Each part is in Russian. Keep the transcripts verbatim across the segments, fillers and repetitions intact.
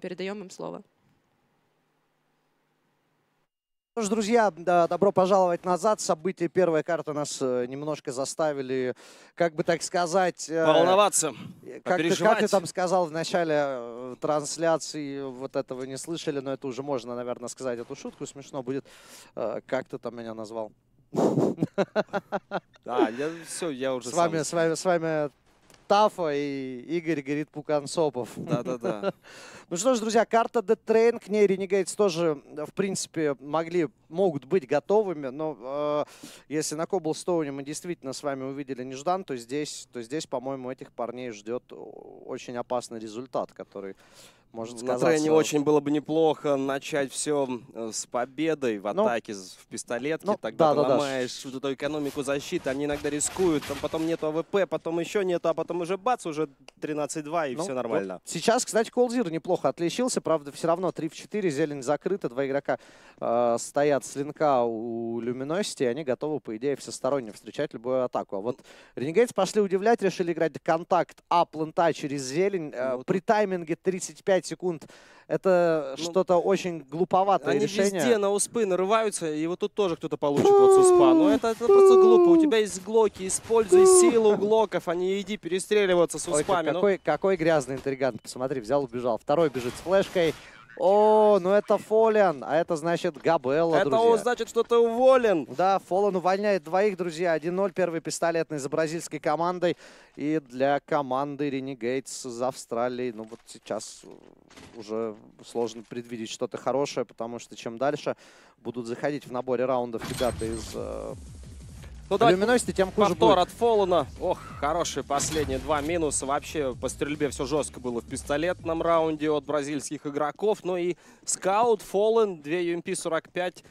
передаем им слово. Ну что ж, друзья, да, добро пожаловать назад. События первой карты нас э, немножко заставили, как бы так сказать... Э, волноваться, как ты, как ты там сказал в начале э, трансляции, вот этого не слышали, но это уже можно, наверное, сказать эту шутку. Смешно будет. Э, как ты там меня назвал? Да, я, все, я уже с вами, сам... с вами, с вами Тафа и Игорь говорит Пукансопов. Да-да-да. Ну что ж, друзья, карта Death Train, к ней Renegades тоже, в принципе, могли, могут быть готовыми, но э, если на Коблстоуне мы действительно с вами увидели неждан, то здесь, то здесь, по-моему, этих парней ждет очень опасный результат, который может сказаться. На трене очень было бы неплохо начать все с победой в ну, атаке в пистолетке. ну, Тогда да, ты да, ломаешь да. вот эту экономику защиты. Они иногда рискуют. Там потом нету АВП, потом еще нету, а потом уже бац, уже тринадцать-два и ну, все нормально. Вот сейчас, кстати, Колдзир неплохо отличился. Правда, все равно три в четыре, зелень закрыта. Два игрока э, стоят с линка у Luminosity, и они готовы, по идее, всесторонне встречать любую атаку. А вот Renegades пошли удивлять, решили играть контакт ап лента через зелень. Э, ну, при тайминге тридцать пять секунд. Это ну, что-то очень глуповатое они решение. Они везде на успы нарываются, и вот тут тоже кто-то получит вот с успа. Но это, это просто глупо. У тебя есть глоки, используй силу глоков, а не иди перестреливаться с успами. Ой, какой, ну... какой грязный интригант. Посмотри, взял, убежал. Второй бежит с флешкой. О, ну это Фоллен, а это значит Габелла, это друзья. он значит, что ты уволен. Да, Фоллен увольняет двоих, друзья. один ноль, первый пистолетный за бразильской командой. И для команды Renegades из Австралии, ну вот сейчас уже сложно предвидеть что-то хорошее, потому что чем дальше будут заходить в наборе раундов ребята из... Ну, Luminosity, тем хуже повтор будет. от Фоллена. Ох, хорошие последние два минуса. Вообще по стрельбе все жестко было в пистолетном раунде от бразильских игроков. Ну и Скаут, Фоллен, две ю эм пи сорок пять,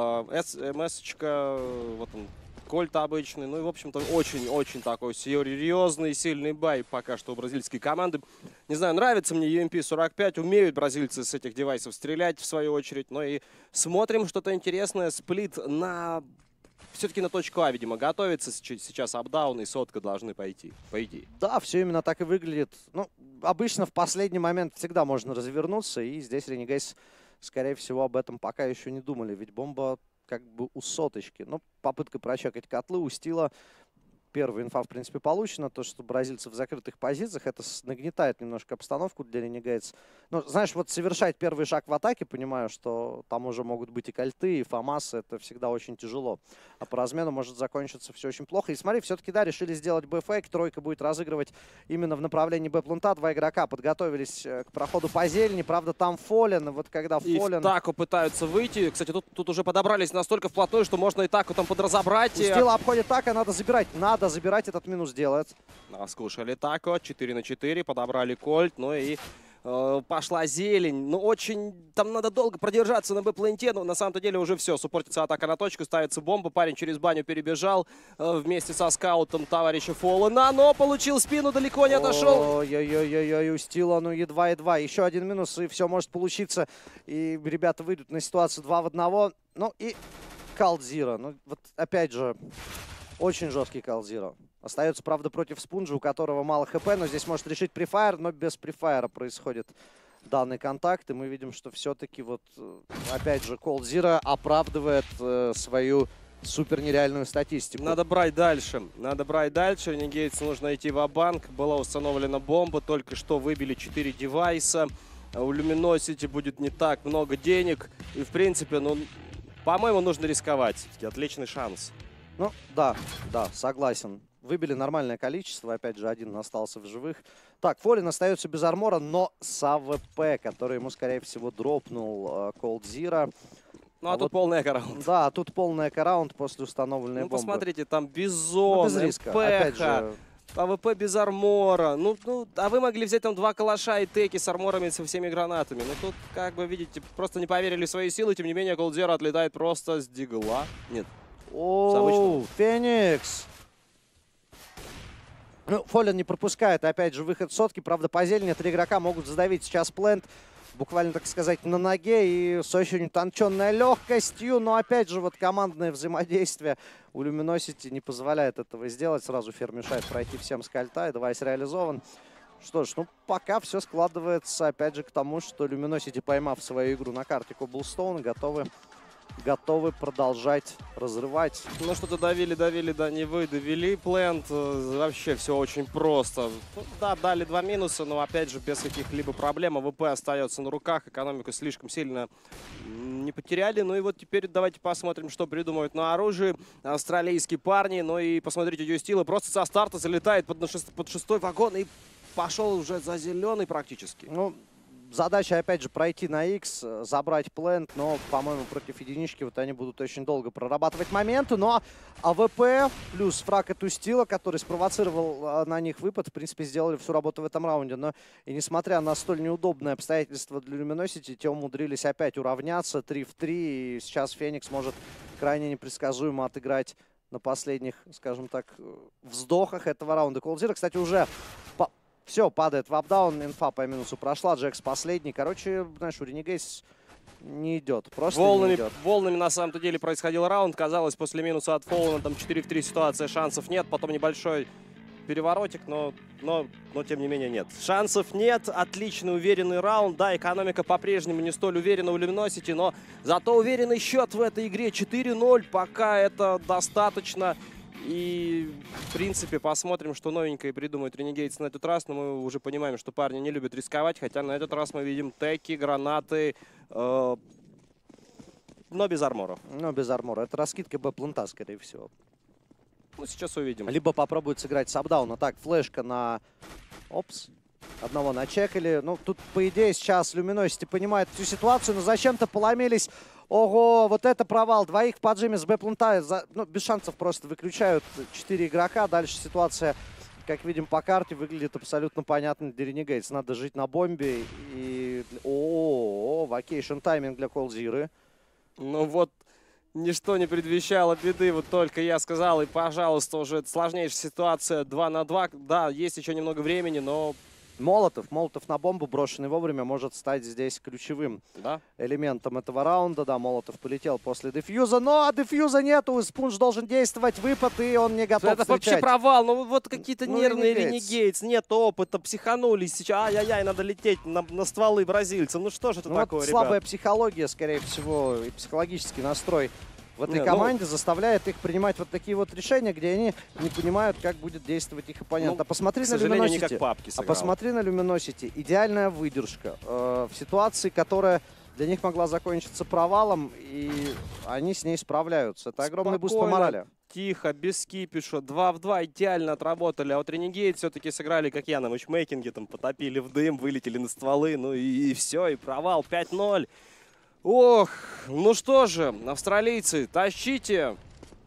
эм эс-очка, вот он, Кольт обычный. Ну и, в общем-то, очень-очень такой серьезный, сильный бай пока что у бразильской команды. Не знаю, нравится мне ю эм пи сорок пять. Умеют бразильцы с этих девайсов стрелять, в свою очередь. Ну и смотрим что-то интересное. Сплит на... Все-таки на точку А, видимо, готовится. Сейчас апдаун и сотка должны пойти, по идее. Да, все именно так и выглядит. Ну, обычно в последний момент всегда можно развернуться. И здесь Renegades, скорее всего, об этом пока еще не думали. Ведь бомба как бы у соточки. Ну, попытка прочекать котлы у Стила. Первая инфа, в принципе, получена. То, что бразильцы в закрытых позициях, это нагнетает немножко обстановку для Renegades. Ну, знаешь, вот совершать первый шаг в атаке, понимаю, что там уже могут быть и кольты, и фамасы. Это всегда очень тяжело. А по размену может закончиться все очень плохо. И смотри, все-таки, да, решили сделать Б-фейк. Тройка будет разыгрывать именно в направлении Б-плента. Два игрока подготовились к проходу по зелени. Правда, там Фоллен. Вот когда Фоллен... И в таку пытаются выйти. Кстати, тут, тут уже подобрались настолько вплотную, что можно и таку там подразобрать. У Стила обходит така, надо забирать. Надо забирать, этот минус делает. Скушали тако, четыре на четыре, подобрали кольт, ну и э, пошла зелень. Ну, очень, там надо долго продержаться на Б-пленте, но на самом-то деле уже все. Суппортится атака на точку, ставится бомба, парень через баню перебежал э, вместе со скаутом товарища Фоллена, но получил спину, далеко не отошел. Ой-ой-ой, у Стила, ну едва-едва. Еще один минус, и все может получиться. И ребята выйдут на ситуацию два в одного. Ну и Колдзира. Ну вот опять же, очень жесткий Колдзира. Остается, правда, против Спунжа, у которого мало хп, но здесь может решить префайр, но без префайра происходит данный контакт. И мы видим, что все-таки вот, опять же, Колдзира оправдывает э, свою супер нереальную статистику. Надо брать дальше. Надо брать дальше. Renegades нужно идти в банк. Была установлена бомба. Только что выбили четыре девайса. У Luminosity будет не так много денег. И, в принципе, ну, по-моему, нужно рисковать. Все-таки отличный шанс. Ну, да, да, согласен. Выбили нормальное количество. Опять же, один остался в живых. Так, Фоллен остается без армора, но с АВП, который ему, скорее всего, дропнул Колдзира. Ну, а, а тут вот, полный эко-раунд. Да, тут полный эко-раунд после установленной ну, бомбы. Ну, посмотрите, там Бизон, ну, без риска. Опять же... АВП без армора. Ну, ну, а вы могли взять там два калаша и теки с арморами, со всеми гранатами. Ну, тут, как бы, видите, просто не поверили в свои силы. Тем не менее, Колдзира отлетает просто с дигла. Нет. О, Феникс! Ну, Фоллен не пропускает, опять же, выход сотки. Правда, по зелени три игрока могут задавить сейчас плент. Буквально, так сказать, на ноге и с очень утонченной легкостью. Но, опять же, вот командное взаимодействие у Luminosity не позволяет этого сделать. Сразу Фер мешает пройти всем с кольта. И девайс реализован. Что ж, ну пока все складывается опять же к тому, что Luminosity, поймав свою игру на карте Cobblestone, готовы, готовы продолжать разрывать. Ну что-то давили, давили, да не вы, довели плент. Вообще все очень просто. Ну, да, дали два минуса, но опять же без каких-либо проблем. АВП остается на руках, экономику слишком сильно не потеряли. Ну и вот теперь давайте посмотрим, что придумают на оружии австралийские парни. Ну и посмотрите, Юстила просто со старта залетает под, на шест... под шестой вагон и пошел уже за зеленый практически. Ну, задача, опять же, пройти на X, забрать плент, но, по-моему, против единички вот они будут очень долго прорабатывать моменты. Но АВП плюс фраг от Устила, который спровоцировал на них выпад, в принципе, сделали всю работу в этом раунде. Но и несмотря на столь неудобные обстоятельства для Luminosity, те умудрились опять уравняться три в три. И сейчас Феникс может крайне непредсказуемо отыграть на последних, скажем так, вздохах этого раунда. Колдзира, кстати, уже... По... Все, падает в апдаун, инфа по минусу прошла, Джекс последний. Короче, знаешь, у Renegades не идет, просто волнами, не идет. Волнами на самом-то деле происходил раунд. Казалось, после минуса от Фоллана там четыре в три ситуация, шансов нет. Потом небольшой переворотик, но, но, но тем не менее нет. Шансов нет, отличный уверенный раунд. Да, экономика по-прежнему не столь уверена у Luminosity, но зато уверенный счет в этой игре четыре ноль. Пока это достаточно. И, в принципе, посмотрим, что новенькое придумает Renegades на этот раз. Но мы уже понимаем, что парни не любят рисковать. Хотя на этот раз мы видим теки, гранаты, э, но без арморов. Но без армора. Это раскидка Б-плента, скорее всего. Ну, сейчас увидим. Либо попробуют сыграть с апдауна. Так, флешка на... Опс. Одного начекали. Ну, тут, по идее, сейчас Luminosity понимает всю ситуацию, но зачем-то поломились. Ого, вот это провал. Двоих в поджиме с Б-плента. За... Ну, без шансов просто выключают четыре игрока. Дальше ситуация, как видим по карте, выглядит абсолютно понятно для Renegades. Надо жить на бомбе. И... О, вакейшн тайминг для Колдзиры. Ну вот, ничто не предвещало беды. Вот только я сказал, и, пожалуйста, уже сложнейшая ситуация. два на два. Да, есть еще немного времени, но... Молотов. Молотов на бомбу, брошенный вовремя, может стать здесь ключевым да? элементом этого раунда. Да, Молотов полетел после дефьюза, но дефьюза нету. Спунж должен действовать, выпад, и он не готов Это встречать. вообще провал. Ну вот какие-то ну, нервные Renegades. Renegades. Нет опыта, психанулись. Сейчас ай-яй-яй, надо лететь на, на стволы бразильцам. Ну что же это ну, такое, вот ребят? слабая психология, скорее всего, и психологический настрой в этой Не, команде ну... заставляет их принимать вот такие вот решения, где они не понимают, как будет действовать их оппонент. Ну, а посмотри к на сожалению, не Luminosity. как папки А сыграл. посмотри на Luminosity. Идеальная выдержка э, в ситуации, которая для них могла закончиться провалом, и они с ней справляются. Это огромный буст по морали. Тихо, без кипиша, два в два идеально отработали. А вот Renegades все-таки сыграли, как я, на матчмейкинге, там потопили в дым, вылетели на стволы, ну и, и все, и провал, пять ноль. Ох, ну что же, австралийцы, тащите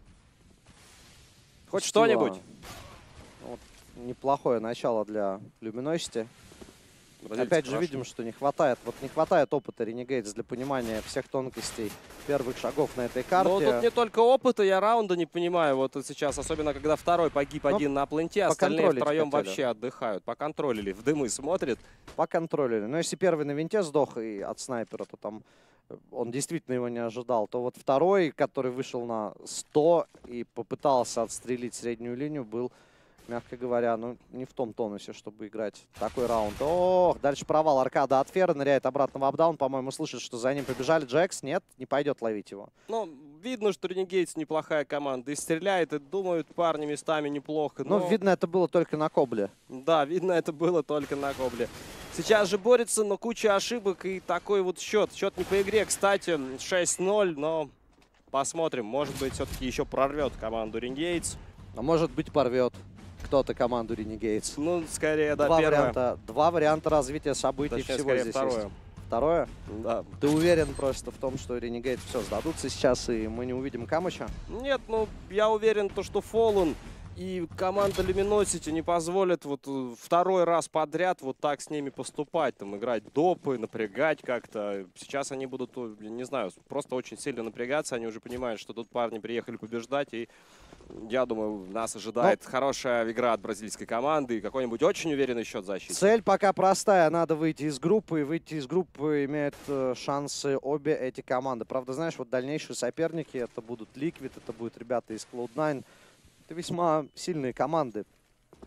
хоть что-нибудь. Вот, неплохое начало для Luminosity. Бразильцы Опять же хорошо. видим, что не хватает, вот не хватает опыта Renegades для понимания всех тонкостей первых шагов на этой карте. Но тут не только опыта, я раунда не понимаю вот сейчас, особенно когда второй погиб Но один на пленте, остальные втроем хотели. вообще отдыхают. Поконтролили, в дымы смотрят. Поконтролили. Но если первый на винте сдох и от снайпера, то там он действительно его не ожидал, то вот второй, который вышел на сто и попытался отстрелить среднюю линию, был, мягко говоря, ну, не в том тонусе, чтобы играть такой раунд. Ох, дальше провал. Аркада от Фера ныряет обратно в апдаун. По-моему, слышит, что за ним побежали. Джекс, нет, не пойдет ловить его. Ну, видно, что Renegades неплохая команда. И стреляет, и думают парни местами неплохо. Но, но видно, это было только на Кобле. Да, видно, это было только на Кобле. Сейчас же борется, но куча ошибок и такой вот счет. Счет не по игре, кстати, шесть ноль, но посмотрим. Может быть, все-таки еще прорвет команду Renegades. А может быть, порвет кто-то команду Renegades. Ну, скорее, да, два первое. Варианта, два варианта развития событий. Точнее, всего скорее, здесь второе. есть. Второе? Да. Ты уверен просто в том, что Renegades все сдадутся сейчас, и мы не увидим Камыча? Нет, ну, я уверен, то, что Fallen и команда Luminosity не позволят вот второй раз подряд вот так с ними поступать, там, играть допы, напрягать как-то. Сейчас они будут, не знаю, просто очень сильно напрягаться. Они уже понимают, что тут парни приехали побеждать, и я думаю, нас ожидает Но... хорошая игра от бразильской команды и какой-нибудь очень уверенный счет защиты. Цель пока простая. Надо выйти из группы. И выйти из группы имеют э, шансы обе эти команды. Правда, знаешь, вот дальнейшие соперники, это будут Liquid, это будут ребята из клоуд найн. Это весьма сильные команды.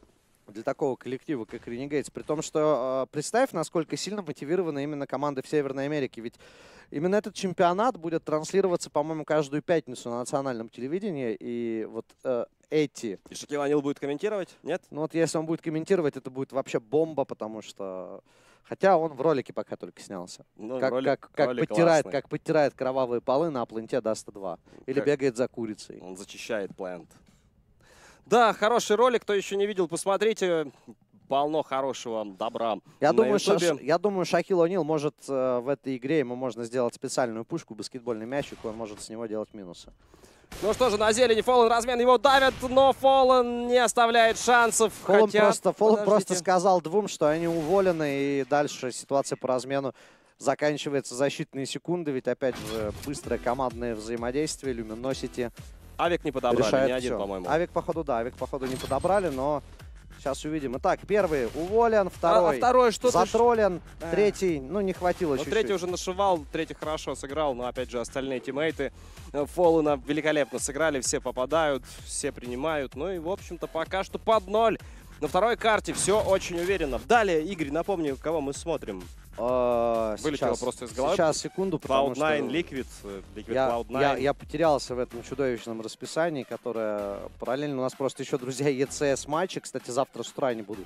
для такого коллектива, как Renegades. При том, что э, представь, насколько сильно мотивированы именно команды в Северной Америке. Ведь именно этот чемпионат будет транслироваться, по-моему, каждую пятницу на национальном телевидении. И вот э, эти... И Шакил Анил будет комментировать? Нет? Ну вот если он будет комментировать, это будет вообще бомба, потому что... Хотя он в ролике пока только снялся. Ну, как, ролик, как, как, ролик подтирает, классный. как подтирает кровавые полы на пленте Даста два. Или Как? бегает за курицей. Он зачищает плент. Да, хороший ролик. Кто еще не видел, посмотрите. Полно хорошего добра Я, на думаю, Ша ютубе. я думаю, Шакил О'Нил может э, в этой игре, ему можно сделать специальную пушку, баскетбольный мячик, и он может с него делать минусы. Ну что же, на зелени Фоллен размен, его давят, но Фоллен не оставляет шансов. Фоллен, хотя... просто, Фоллен просто Подождите. сказал двум, что они уволены, и дальше ситуация по размену заканчивается за считанные секунды, ведь опять же быстрое командное взаимодействие, Luminosity Авик не подобрали, решает ни один, всё. по-моему. Авик, походу, да, Авик, походу, не подобрали, но сейчас увидим. Итак, первый уволен, А, второй а второй что-то... затроллен, А. третий, ну, не хватило Ну, чуть-чуть. третий уже нашивал, третий хорошо сыграл, но опять же остальные тиммейты Фоллена великолепно сыграли, все попадают, все принимают. Ну и, в общем-то, пока что под ноль. На второй карте все очень уверенно. Далее, Игорь, напомню, кого мы смотрим. А, Вылетело сейчас, просто из головы. Сейчас, секунду, потому клауд что найн, Liquid, Liquid я, клауд я, найн. я потерялся в этом чудовищном расписании, которое параллельно у нас просто еще, друзья, и си эс матчи. Кстати, завтра с утра они будут.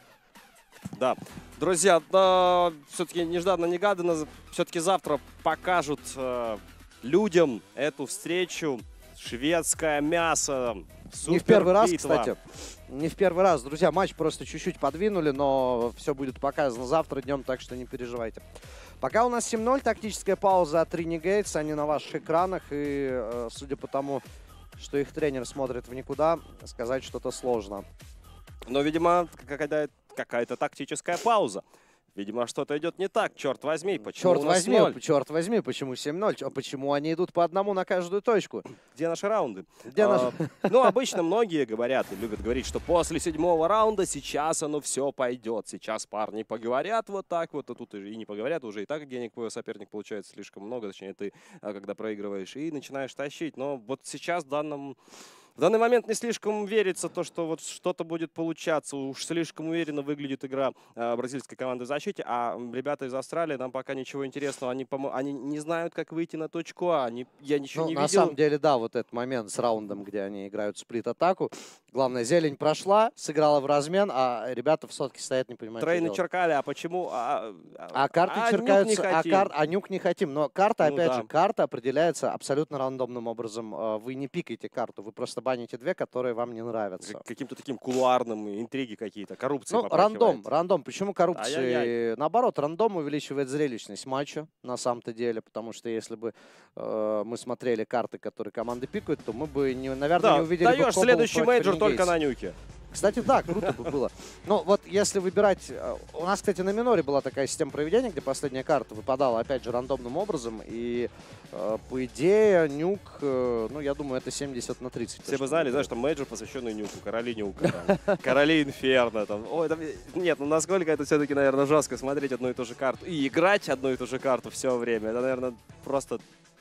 Да. Друзья, да, все-таки нежданно-негаданно, все-таки завтра покажут э, людям эту встречу. Шведское мясо. Не в первый раз, супербитва. кстати. Не в первый раз. Друзья, матч просто чуть-чуть подвинули, но все будет показано завтра днем, так что не переживайте. Пока у нас семь ноль, тактическая пауза от Renegades. Они на ваших экранах, и э, судя по тому, что их тренер смотрит в никуда, сказать что-то сложно. Но, видимо, какая-то какая-то тактическая пауза. Видимо, что-то идет не так, черт возьми. Почему Черт у нас возьми, ноль? черт возьми, почему семь ноль? А почему они идут по одному на каждую точку? Где наши раунды? Где А, наши- Ну, обычно многие говорят и любят говорить, что после седьмого раунда сейчас оно все пойдет. Сейчас парни поговорят вот так вот, а тут и не поговорят, уже и так денег твой соперник получает слишком много, точнее ты, а, когда проигрываешь, и начинаешь тащить. Но вот сейчас в данном... В данный момент не слишком верится то, что вот что-то будет получаться. Уж слишком уверенно выглядит игра э, бразильской команды в защите. А ребята из Австралии, нам пока ничего интересного. Они, помо- они не знают, как выйти на точку А. Они, я ничего Ну, не на видел. самом деле, да, вот этот момент с раундом, где они играют сплит-атаку. Главное, зелень прошла, сыграла в размен, а ребята в сотке стоят, не понимают, что Трейны делать. черкали, а почему? А, А карты а нюк не черкаются, а, хотим. кар- а нюк не хотим. Но карта, Ну опять да. же, карта определяется абсолютно рандомным образом. Э, Вы не пикаете карту, вы просто баните две, которые вам не нравятся. К- Каким-то таким кулуарным, интриги какие-то, коррупции Ну, попахивает. рандом, рандом. Почему коррупции? Ай-яй-яй. Наоборот, рандом увеличивает зрелищность матча, на самом-то деле, потому что если бы э, мы смотрели карты, которые команды пикают, то мы бы, не, наверное, Да, не увидели бы даешь комбо следующий против мейджор только Renegades. на нюке. Кстати, да, круто бы было. Но вот если выбирать... э, У нас, кстати, на миноре была такая система проведения, где последняя карта выпадала, опять же, рандомным образом. И, э, по идее, нюк, э, ну, я думаю, это семьдесят на тридцать. Все бы знали, знаешь, там мейджор, посвященный нюку, короли нюка, там, короли инферно. Там. Ой, там, нет, ну насколько это все-таки, наверное, жестко смотреть одну и ту же карту и играть одну и ту же карту все время. Это, наверное, просто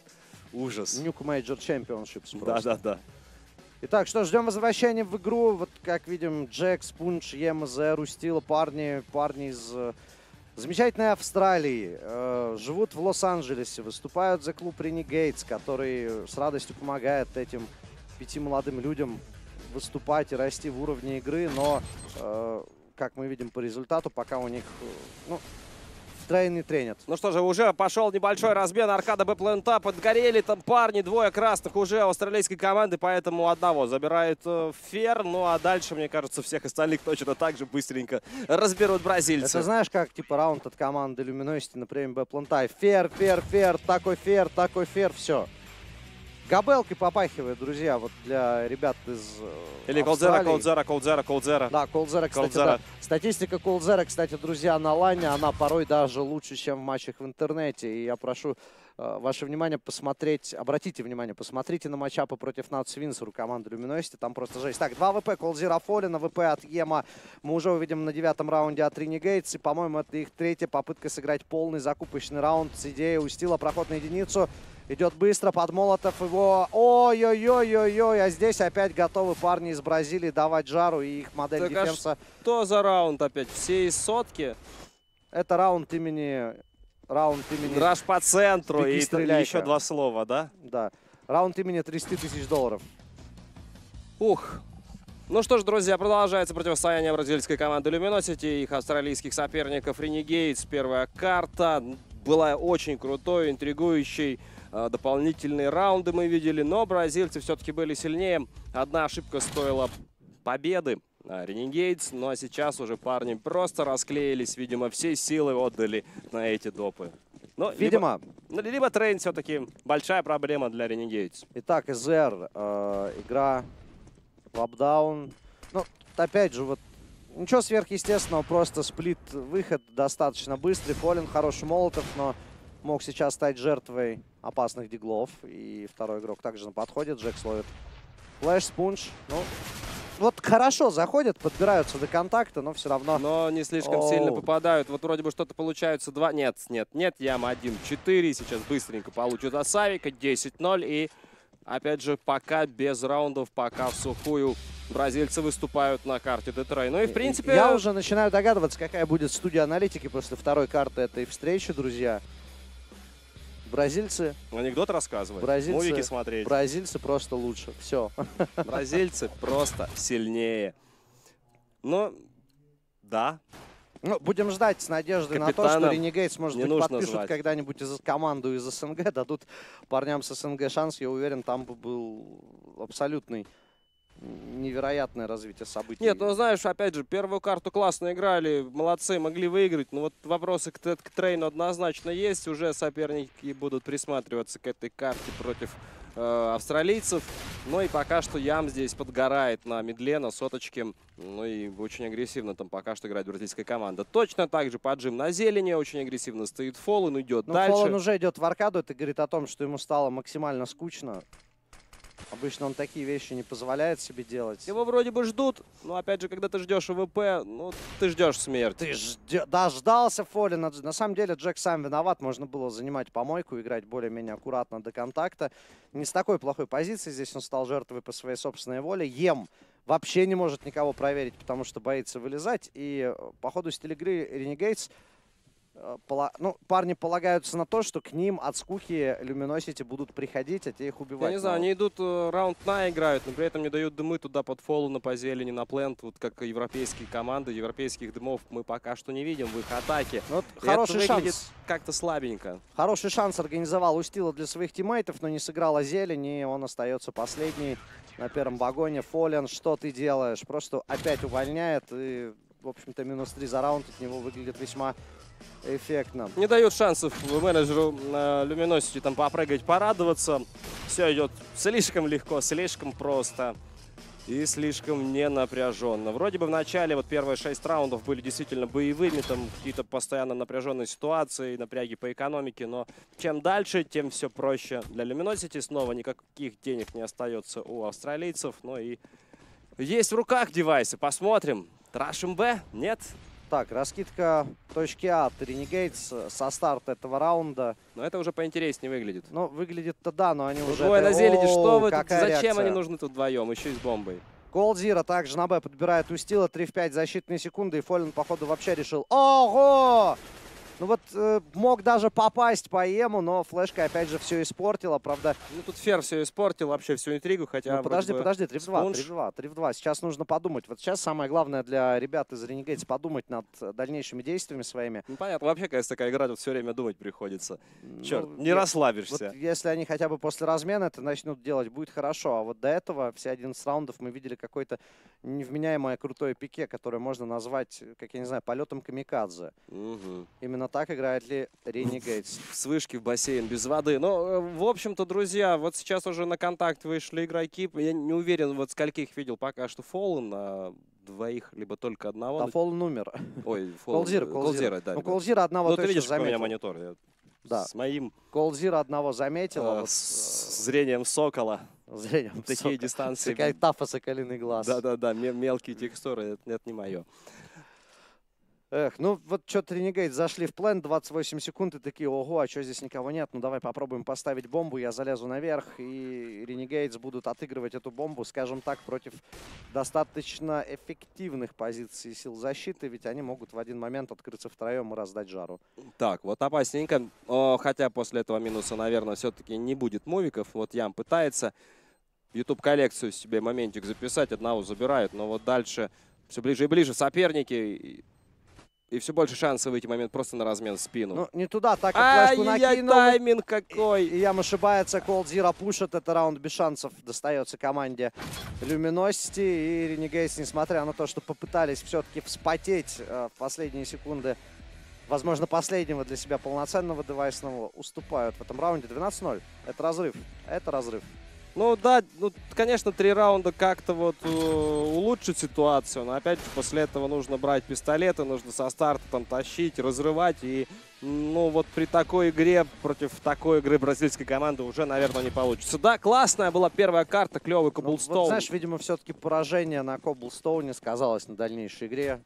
ужас. Нюк Major Championships Да, просто. да, да. Итак, что, ждем возвращения в игру. Вот, как видим, Джек, Спунж, ЕМЗ, Рустила, парни, парни из э, замечательной Австралии. Э, живут в Лос-Анджелесе, выступают за клуб Renegades, который с радостью помогает этим пяти молодым людям выступать и расти в уровне игры. Но, э, как мы видим по результату, пока у них, э, ну, трейн не тренят. Ну что же, уже пошел небольшой размен. Аркада Б-плента, подгорели там парни, двое красных уже у австралийской команды, поэтому одного забирает э, Фер. Ну а дальше, мне кажется, всех остальных точно так же быстренько разберут бразильцы. Это знаешь, как типа раунд от команды Luminosity на премии Б-плента. Фер, фер, фер, такой фер, такой фер, все. Габелкой попахивает, друзья, вот для ребят из э, Или Колдзера, Австралии. Колдзера, Колдзера, Колдзера. Да, Колдзера, кстати, Колдзера. да. Статистика Колдзера, кстати, друзья, на лане, она порой даже лучше, чем в матчах в интернете. И я прошу э, ваше внимание посмотреть, обратите внимание, посмотрите на матчапы против Натс Винсер у команды Luminosity, там просто жесть. Так, два ВП Колдзера Фоллина, ВП от Ема мы уже увидим на девятом раунде от Renegades. И, по-моему, это их третья попытка сыграть полный закупочный раунд с идеей у Стила проход на единицу. Идет быстро под Молотов его. Ой-ой-ой-ой-ой. А здесь опять готовы парни из Бразилии давать жару. И их модель Так, дефенса. а что за раунд опять? Все из сотки? Это раунд имени... Раунд имени... Раш по центру. И, и еще два слова, да? Да. Раунд имени триста тысяч долларов. Ух. Ну что ж, друзья, продолжается противостояние бразильской команды Luminosity и их австралийских соперников Renegades. Первая карта была очень крутой, интригующей. Дополнительные раунды мы видели, но бразильцы все-таки были сильнее. Одна ошибка стоила победы Renegades, ну а сейчас уже парни просто расклеились, видимо, все силы отдали на эти допы. Но видимо. Либо, либо трейн все-таки большая проблема для Renegades. Итак, ИЗР, э, игра лапдаун. Ну, опять же, вот ничего сверхъестественного, просто сплит-выход достаточно быстрый. Фоллен хороший Молотов, но мог сейчас стать жертвой опасных диглов. И второй игрок также на подходе. Джекс ловит флэш, спунж. Ну, вот хорошо заходят, подбираются до контакта, но все равно... Но не слишком Оу. сильно попадают. Вот вроде бы что-то получается. Два... Нет, нет, нет. Яма один четыре. Сейчас быстренько получит от Савика. десять ноль. И опять же, пока без раундов, пока в сухую бразильцы выступают на карте Детрей. Ну и в принципе... Я уже начинаю догадываться, какая будет студия аналитики после второй карты этой встречи, друзья. Бразильцы... Анекдот рассказывать, бразильцы, мувики смотреть. Бразильцы просто лучше. Все. Бразильцы просто сильнее. Ну, да. Ну, будем ждать с надеждой Капитана на то, что Renegades, может быть, подпишут когда-нибудь из команду из СНГ, дадут парням с СНГ шанс. Я уверен, там бы был абсолютный невероятное развитие событий. Нет, ну знаешь, опять же, первую карту классно играли, молодцы, могли выиграть. Но вот вопросы к, к трейну однозначно есть. Уже соперники будут присматриваться к этой карте против э, австралийцев. Ну и пока что Ям здесь подгорает на мидле, на соточке. Ну и очень агрессивно там пока что играет бразильская команда. Точно так же поджим на зелени, очень агрессивно стоит Фоллен, идет ну, дальше. Фоллен уже идет в аркаду, это говорит о том, что ему стало максимально скучно. Обычно он такие вещи не позволяет себе делать. Его вроде бы ждут, но опять же, когда ты ждешь АВП, ну, ты ждешь смерти. Ты ждешь, дождался Фоллена. На самом деле Джек сам виноват. Можно было занимать помойку, играть более-менее аккуратно до контакта. Не с такой плохой позиции. Здесь он стал жертвой по своей собственной воле. Ем вообще не может никого проверить, потому что боится вылезать. И по ходу стиля игры Renegades... Ну, парни полагаются на то, что к ним от скуки Luminosity будут приходить, а те их убивать. Я не знаю, они идут э, раунд на играют, но при этом не дают дымы туда под Фоллена, по зелени, на плент. Вот как европейские команды, европейских дымов мы пока что не видим в их атаке. Вот хороший шанс. Как-то слабенько. Хороший шанс организовал Устила для своих тиммейтов, но не сыграла зелень, и он остается последний на первом вагоне. Фоллен, что ты делаешь? Просто опять увольняет, и, в общем-то, минус три за раунд от него выглядит весьма... эффектно. Не дают шансов менеджеру на Luminosity там попрыгать, порадоваться. Все идет слишком легко, слишком просто и слишком не напряженно. Вроде бы в начале вот первые шесть раундов были действительно боевыми, там какие-то постоянно напряженные ситуации, напряги по экономике, но чем дальше, тем все проще для Luminosity. Снова никаких денег не остается у австралийцев, но и есть в руках девайсы. Посмотрим. Трашим Б? Нет? Так, раскидка точки А от Renegades со старта этого раунда. Но это уже поинтереснее выглядит. Ну, выглядит-то да, но они уже... Двое на зелени, что вы тут? Зачем реакция? они нужны тут вдвоем? Еще и с бомбой. Колдзира также на Б подбирает Устила. три в пять защитные секунды. И Фоллен, походу, вообще решил... Ого! Ну вот э, мог даже попасть по Ему, но флешка опять же все испортила, правда. Ну тут Фер все испортил, вообще всю интригу, хотя... Ну, подожди, подожди, три в два, три в два, три в два. Сейчас нужно подумать. Вот сейчас самое главное для ребят из Renegades подумать над дальнейшими действиями своими. Ну понятно, вообще, конечно, такая игра, тут все время думать приходится. Черт, ну, не я, расслабишься. Вот если они хотя бы после размена это начнут делать, будет хорошо. А вот до этого все одиннадцать раундов мы видели какое-то невменяемое крутое пике, которое можно назвать, как я не знаю, полетом камикадзе. Угу. Именно так играет ли Renegades. С вышки в бассейн без воды. Но, в общем-то, друзья, вот сейчас уже на контакт вышли игроки. Я не уверен, вот скольких видел пока что Фоллен, а двоих, либо только одного. Да, Фоллен умер. Ой, Колдзира, Колдзира, да. Ну, Колдзира одного ну, точно ты видишь, заметил. у меня монитор. Я да. С моим... Колдзира одного заметил. А, а вот, с зрением сокола. Зрением Такие сока. дистанции. Тафа соколиный глаз. Да-да-да, мелкие текстуры, это, это не мое. Эх, ну вот что-то Renegade зашли в план, двадцать восемь секунд, и такие, ого, а что здесь никого нет? Ну давай попробуем поставить бомбу, я залезу наверх, и Renegades будут отыгрывать эту бомбу, скажем так, против достаточно эффективных позиций сил защиты, ведь они могут в один момент открыться втроем и раздать жару. Так, вот опасненько, О, хотя после этого минуса, наверное, все-таки не будет мувиков. Вот Ям пытается YouTube коллекцию себе моментик записать, одного забирают, но вот дальше все ближе и ближе соперники. И все больше шансов в эти моменты просто на размен в спину. Ну, не туда, так как флешку накинул. Тайминг какой! И, и Ям ошибается, Cold Zero пушит. Это раунд без шансов достается команде Luminosity. И Renegades, несмотря на то, что попытались все-таки вспотеть э, в последние секунды, возможно, последнего для себя полноценного девайсного, уступают в этом раунде. двенадцать ноль. Это разрыв. Это разрыв. Ну да, ну, конечно, три раунда как-то вот э, улучшит ситуацию, но опять же после этого нужно брать пистолеты, нужно со старта там тащить, разрывать. И ну вот при такой игре, против такой игры бразильской команды уже, наверное, не получится. Да, классная была первая карта, клевый Коблстоун. Ну, вот, знаешь, видимо, все-таки поражение на Коблстоуне сказалось на дальнейшей игре.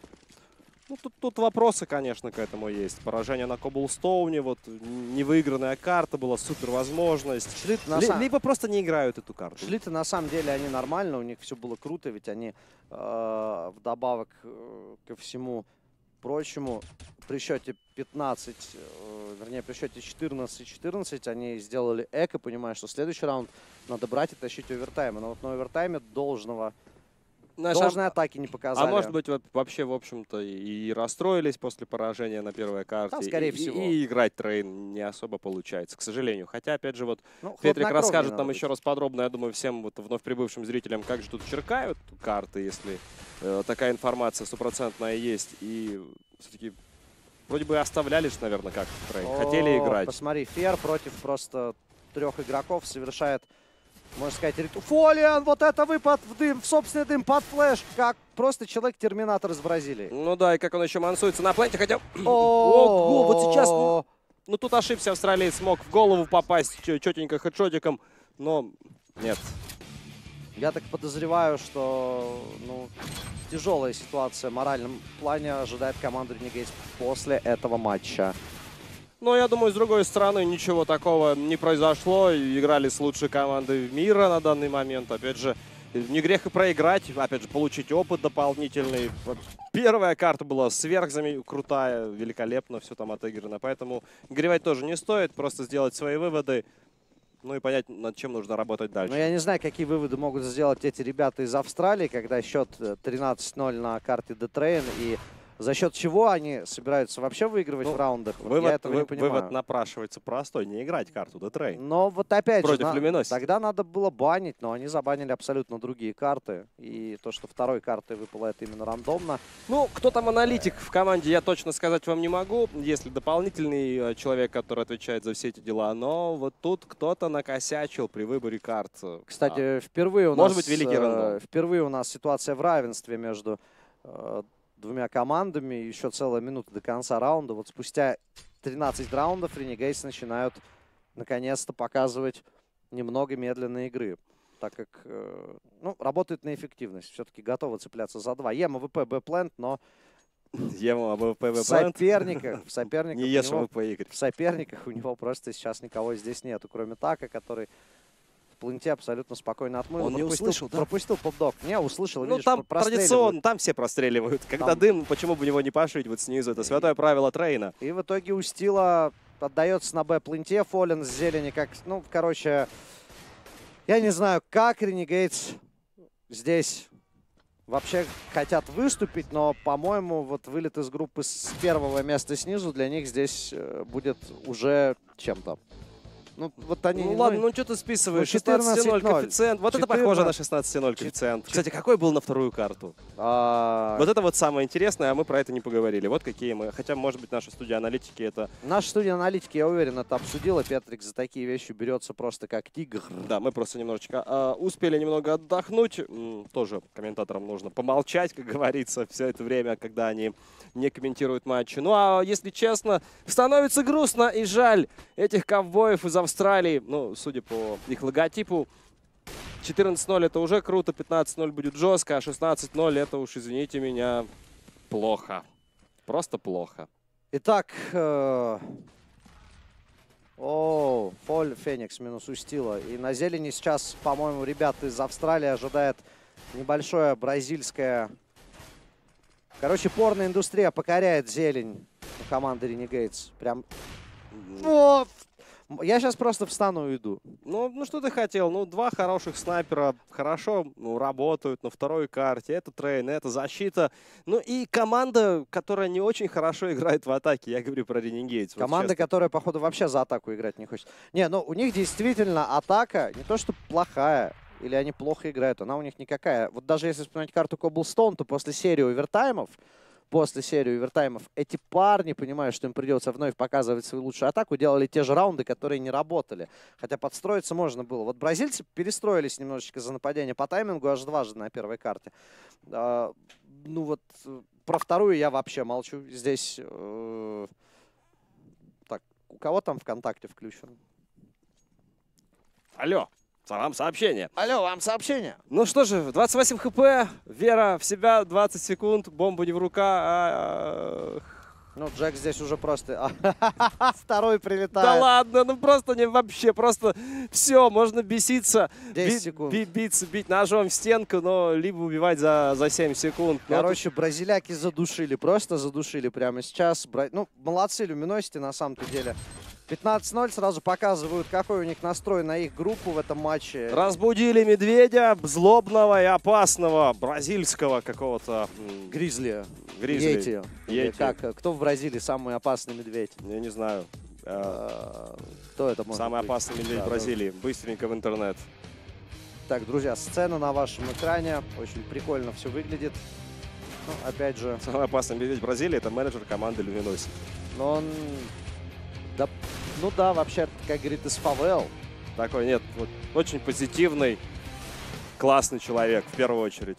Ну, тут, тут вопросы, конечно, к этому есть. Поражение на Коблстоуне, вот невыигранная карта, была супер возможность. Шли-то Ли, сам... Либо просто не играют эту карту. Шли-то на самом деле они нормально, у них все было круто, ведь они э, вдобавок э, ко всему прочему при счете пятнадцать, э, вернее при счете четырнадцать четырнадцать они сделали эко, понимая, что следующий раунд надо брать и тащить овертаймы. Но вот на овертайме должного... Знаешь, Должной а, атаки не показали. А может быть, вообще, в общем-то, и расстроились после поражения на первой карте. Да, скорее и, всего. И, и играть трейн не особо получается, к сожалению. Хотя, опять же, вот ну, Петрик расскажет нам быть. еще раз подробно, я думаю, всем вот вновь прибывшим зрителям, как же тут черкают карты, если э, такая информация стопроцентная есть. И все-таки вроде бы оставляли, наверное, как трейн. О, хотели играть. Посмотри, Фер против просто трех игроков совершает... Можно сказать, риту. Фолиан, вот это выпад в дым, в собственный дым под флеш. Как просто человек-терминатор из Бразилии. Ну да, и как он еще мансуется на пленте, хотя... Ого, вот сейчас... Ну, ну тут ошибся австралиец, смог в голову попасть четенько хедшотиком, но нет. Я так подозреваю, что ну, тяжелая ситуация в моральном плане ожидает команду Renegades после этого матча. Но я думаю, с другой стороны, ничего такого не произошло. Играли с лучшей командой мира на данный момент. Опять же, не грех и проиграть. Опять же, получить опыт дополнительный. Первая карта была сверхкрутая, великолепно все там отыграно. Поэтому горевать тоже не стоит. Просто сделать свои выводы. Ну и понять, над чем нужно работать дальше. Ну, я не знаю, какие выводы могут сделать эти ребята из Австралии, когда счет тринадцать ноль на карте D-Train. И за счет чего они собираются вообще выигрывать ну, в раундах? Вот вывод, я этого вы, не понимаю. Вывод напрашивается простой. Не играть карту D-Train. Но вот опять против же, Luminosity. Тогда надо было банить, но они забанили абсолютно другие карты. И то, что второй картой выпало, это именно рандомно. Ну, кто там аналитик в команде, я точно сказать вам не могу. Если дополнительный человек, который отвечает за все эти дела. Но вот тут кто-то накосячил при выборе карт. Кстати, а, впервые у может нас... быть, великий рандом. Впервые у нас ситуация в равенстве между... двумя командами, еще целая минута до конца раунда. Вот спустя тринадцать раундов Renegades начинают наконец-то показывать немного медленной игры. Так как, э, ну, работает на эффективность. Все-таки готовы цепляться за два. Ем АВП Б-плент, но Ем АВП Б-плент. В соперниках, в соперниках, Не ешь АВП, Игорь. В соперниках у него просто сейчас никого здесь нету, кроме Така, который... Пленте абсолютно спокойно отмыл. Он не пропустил, услышал, да? Пропустил поп-дог. Не, услышал, Ну, видишь, там традиционно, там все простреливают. Когда там... дым, почему бы в него не пошить вот снизу? Это святое правило трейна. И в итоге у Стила отдается на Б-пленте. Фолин с зелени, как, ну, короче, я не знаю, как Renegades здесь вообще хотят выступить, но, по-моему, вот вылет из группы с первого места снизу для них здесь будет уже чем-то. Ну, вот они, ну ладно, ну, ну что ты списываешь? шестнадцать ноль коэффициент. Вот четырнадцать. Это похоже на шестнадцать ноль коэффициент. Кстати, какой был на вторую карту? А... Вот это вот самое интересное, а мы про это не поговорили. Вот какие мы. Хотя, может быть, наша студия аналитики это... Наша студия аналитики, я уверен, это обсудила. Петрик за такие вещи берется просто как тигр. Да, мы просто немножечко а, успели немного отдохнуть. М, тоже комментаторам нужно помолчать, как говорится, все это время, когда они не комментируют матчи. Ну, а если честно, становится грустно и жаль этих ковбоев из Австралии. Ну, судя по их логотипу, четырнадцать ноль это уже круто, пятнадцать ноль будет жестко, а шестнадцать ноль это уж, извините меня, плохо. Просто плохо. Итак, э... о, Фоль Феникс минус устила. И на зелени сейчас, по-моему, ребята из Австралии ожидает небольшое бразильское... Короче, порноиндустрия покоряет зелень у команды Renegades. Прям... О! Я сейчас просто встану и уйду. Ну, ну, что ты хотел? Ну, два хороших снайпера хорошо ну, работают на второй карте. Это трейн, это защита. Ну, и команда, которая не очень хорошо играет в атаке. Я говорю про Renegades. Команда, вот которая, походу, вообще за атаку играть не хочет. Не, ну, у них действительно атака не то, что плохая, или они плохо играют. Она у них никакая. Вот даже если вспоминать карту Cobblestone, то после серии овертаймов, после серии овертаймов эти парни, понимая, что им придется вновь показывать свою лучшую атаку, делали те же раунды, которые не работали. Хотя подстроиться можно было. Вот бразильцы перестроились немножечко за нападение по таймингу аж дважды на первой карте. А, ну вот про вторую я вообще молчу. Здесь... Э, так, у кого там ВКонтакте включен? Алло. Вам сообщение. Алло, вам сообщение. Ну что же, двадцать восемь хп, вера в себя, двадцать секунд, бомба не в рука. А... Ну, Джек здесь уже просто... Второй прилетает. Да ладно, ну просто не вообще, просто все, можно беситься. десять секунд. Би биться, бить ножом в стенку, но либо убивать за, за семь секунд. Короче, тут... бразиляки задушили, просто задушили прямо сейчас. Бра... Ну, молодцы люминосити на самом-то деле. пятнадцать ноль сразу показывают, какой у них настрой на их группу в этом матче. Разбудили медведя, злобного и опасного, бразильского какого-то... Гризли. Гризли. Йети. Йети. Как, кто в Бразилии самый опасный медведь? Я не знаю. А, кто это может Самый быть? опасный медведь Да, Бразилии. да. Быстренько в интернет. Так, друзья, сцена на вашем экране. Очень прикольно все выглядит. Ну, опять же... Самый опасный медведь Бразилии — это менеджер команды Luminosity. Но он... Да, ну да, вообще, как говорит, из фавел. Такой, нет, вот, очень позитивный, классный человек, в первую очередь.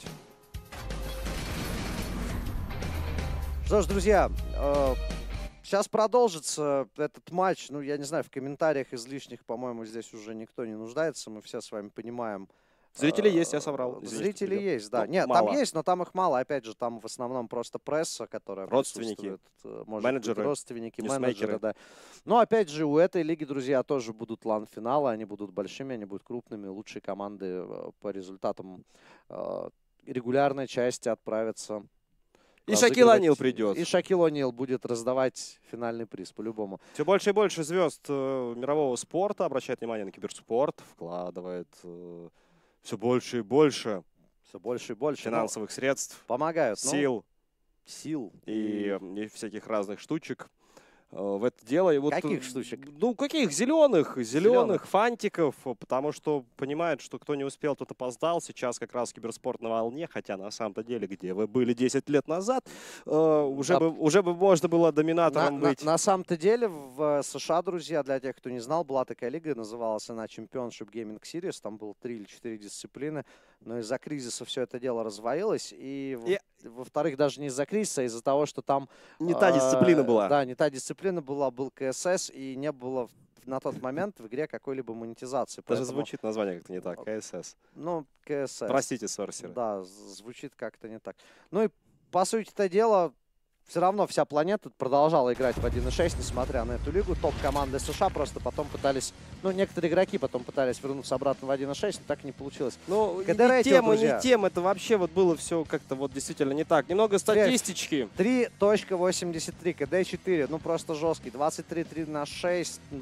Что ж, друзья, э, сейчас продолжится этот матч. Ну, я не знаю, в комментариях излишних, по-моему, здесь уже никто не нуждается. Мы все с вами понимаем. Зрители есть, я соврал. Извините, Зрители есть, да. Ну, Нет, мало. там есть, но там их мало. Опять же, там в основном просто пресса, которая Родственники, может менеджеры, быть, родственники, ньюсмейкеры. менеджеры, да. Но опять же, у этой лиги, друзья, тоже будут лан-финалы. Они будут большими, они будут крупными. Лучшие команды по результатам э, регулярной части отправятся. И Шакил О'Нил придет. И Шакил О'Нил будет раздавать финальный приз, по-любому. Все больше и больше звезд э, мирового спорта обращает внимание на киберспорт, вкладывает э, все больше и больше, все больше и больше финансовых ну, средств, помогают, сил, ну, сил и, и всяких разных штучек э, в это дело. И вот, каких штучек? Ну, каких? Зеленых, зеленых, Зеленых. фантиков, потому что понимают, что кто не успел, тот опоздал. Сейчас как раз киберспорт на волне, хотя на самом-то деле, где вы были десять лет назад, э, уже, Да. бы, уже бы можно было доминатором На, быть. на, на самом-то деле в США, друзья, для тех, кто не знал, была такая лига, называлась она Championship Gaming Series, там было три или четыре дисциплины, но из-за кризиса все это дело развалилось, и, И- во-вторых, даже не из-за кризиса, а из-за того, что там... Не та э, дисциплина была. Да, не та дисциплина была, был КСС, и не было в- на тот момент в игре какой-либо монетизации. Даже поэтому, звучит название как-то не так. КСС. Ну, КСС. Простите, сорсеры. Да, з- звучит как-то не так. Ну и, по сути это дело, все равно вся планета продолжала играть в один и шесть, несмотря на эту лигу. Топ-команды США просто потом пытались, ну, некоторые игроки потом пытались вернуться обратно в один и шесть, но так не получилось. Ну, КД не рейтинг, тема, друзья. не тема. Это вообще вот было все как-то вот действительно не так. Немного статистички. три точка восемьдесят три, КД четыре, ну просто жесткий. двадцать три три на шесть. Ну,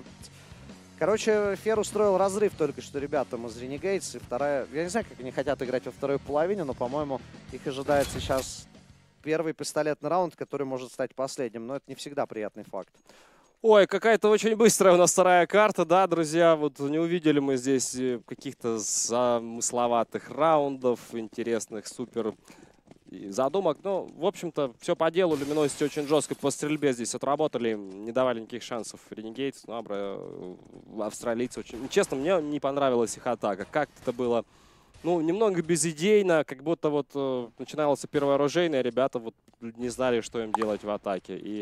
короче, Фер устроил разрыв только что ребятам из Renegades. И вторая, я не знаю, как они хотят играть во второй половине, но, по-моему, их ожидает сейчас первый пистолетный раунд, который может стать последним. Но это не всегда приятный факт. Ой, какая-то очень быстрая у нас вторая карта, да, друзья. Вот не увидели мы здесь э, каких-то замысловатых раундов, интересных супер и задумок. Ну, в общем-то, все по делу. Luminosity очень жестко по стрельбе здесь отработали, не давали никаких шансов Renegades. Ну, абра, австралийцы очень... Честно, мне не понравилась их атака. Как-то это было, ну, немного безидейно, как будто вот э, начиналось первое оружейное, ребята вот не знали, что им делать в атаке. И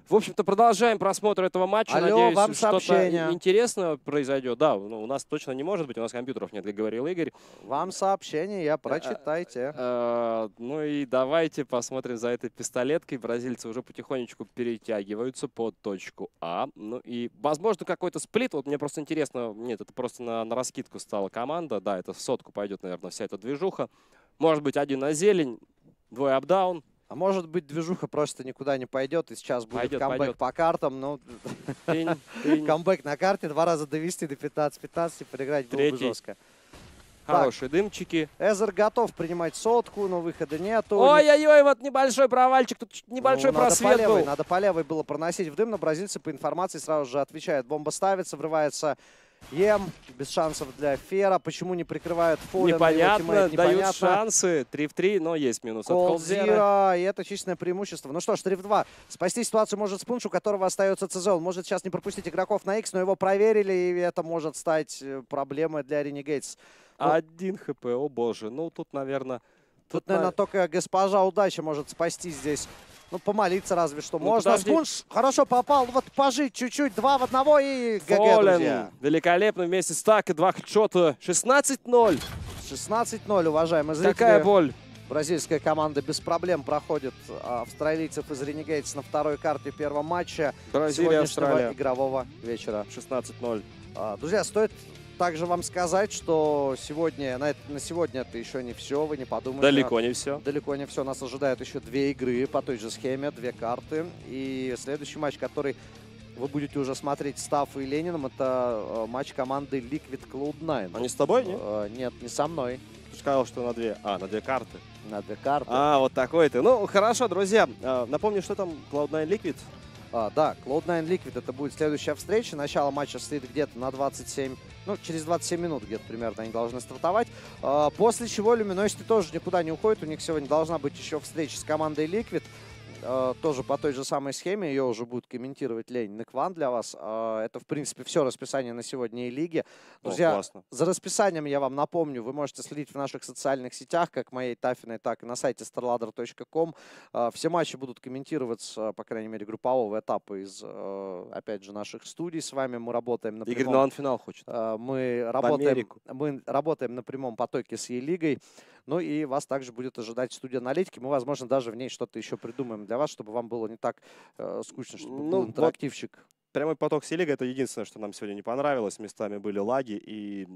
В общем-то, продолжаем просмотр этого матча. Алло, Надеюсь, вам что-то сообщение. интересное произойдет. Да, ну, у нас точно не может быть, у нас компьютеров нет, как говорил Игорь. Вам сообщение, я прочитайте. А, ну и давайте посмотрим за этой пистолеткой. Бразильцы уже потихонечку перетягиваются под точку А. Ну и, возможно, какой-то сплит. Вот мне просто интересно, нет, это просто на, на раскидку стала команда. Да, это в сотку пойдет, наверное, вся эта движуха. Может быть, один на зелень, двое апдаун. А может быть, движуха просто никуда не пойдет, и сейчас будет Пойдет, камбэк пойдет. по картам. Ну, Тынь, тынь. камбэк на карте, два раза довести до пятнадцати пятнадцати, проиграть было бы Третий. жестко. Хорошие дымчики. Эзер готов принимать сотку, но выхода нету. Ой-ой-ой, вот небольшой провальчик, тут небольшой Ну, надо просвет по левой, был. надо по левой было проносить в дым, но бразильцы по информации сразу же отвечают. Бомба ставится, врывается Ем, без шансов для Фера. Почему не прикрывают Фоллен? Непонятно, Непонятно. дают шансы. три в три, но есть минус от Колдзера. Колдзера, и это численное преимущество. Ну что ж, три в два. Спасти ситуацию может Спунш, у которого остается ЦЗ. Он может сейчас не пропустить игроков на X, но его проверили, и это может стать проблемой для Renegades. Ну, Один хп, о боже. Ну, тут, наверное... Тут, тут наверное, на... только госпожа удача может спасти здесь. Ну, помолиться разве что ну, можно. Подожди. Спунш хорошо попал. Вот пожить чуть-чуть. Два в одного и ГГ, друзья. Великолепно вместе с так и два хедшота. шестнадцать ноль. шестнадцать ноль, уважаемые зрители. Какая боль. Бразильская команда без проблем проходит австралийцев из Renegades на второй карте первого матча Бразилия, сегодняшнего Австралия. игрового вечера. шестнадцать ноль. Друзья, стоит также вам сказать, что сегодня, на, это, на сегодня это еще не все, вы не подумайте. Далеко не все. Далеко не все. Нас ожидают еще две игры по той же схеме, две карты. И следующий матч, который вы будете уже смотреть с Тафф и Лениным, это матч команды Liquid Cloud найн. Они с тобой, нет? Нет, не со мной. Ты сказал, что на две. А, на две карты. На две карты. А, вот такой ты. Ну, хорошо, друзья. Напомню, что там клауд найн Liquid. А, да, клауд найн Liquid это будет следующая встреча. Начало матча стоит где-то на двадцать семь, ну, через двадцать семь минут где-то примерно они должны стартовать. А, после чего Luminosity тоже никуда не уходит. У них сегодня должна быть еще встреча с командой Liquid. А, тоже по той же самой схеме. Ее уже будет комментировать Ленин и Кван для вас. А, это, в принципе, все расписание на сегодня и лиги. Друзья, О, за расписанием я вам напомню. Вы можете следить в наших социальных сетях, как моей Таффиной, так и на сайте старладдер точка ком. А, все матчи будут комментироваться, по крайней мере, группового этапа из, опять же, наших студий. С вами мы работаем на Игорь прямом... на финал хочет. Мы работаем, мы работаем на прямом потоке с Е-лигой. Ну и вас также будет ожидать студия аналитики. Мы, возможно, даже в ней что-то еще придумаем для вас, чтобы вам было не так э, скучно, чтобы ну, был интерактивчик. Вот прямой поток с Е-лигой — это единственное, что нам сегодня не понравилось. Местами были лаги. И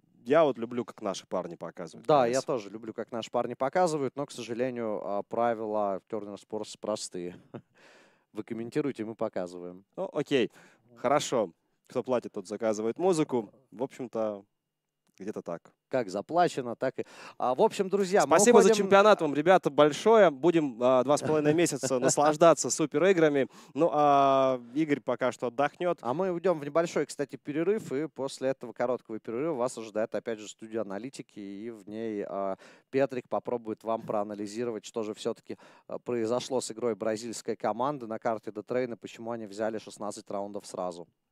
я вот люблю, как наши парни показывают. Да, я тоже люблю, как наши парни показывают. Но, к сожалению, правила Turner Sports простые. Вы комментируете, мы показываем. Ну, окей. Хорошо. Кто платит, тот заказывает музыку. В общем-то, где-то так. Как заплачено, так и... А, в общем, друзья, спасибо мы уходим... за чемпионат вам, ребята, большое. Будем а, два с половиной месяца наслаждаться супер играми. Ну, а Игорь пока что отдохнет. А мы уйдем в небольшой, кстати, перерыв. И после этого короткого перерыва вас ожидает, опять же, студия аналитики. И в ней а, Петрик попробует вам проанализировать, что же все-таки а, произошло с игрой бразильской команды на карте Детрейна, почему они взяли шестнадцать раундов сразу.